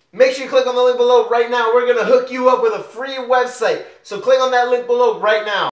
Make sure you click on the link below right now. We're going to hook you up with a free website. So click on that link below right now.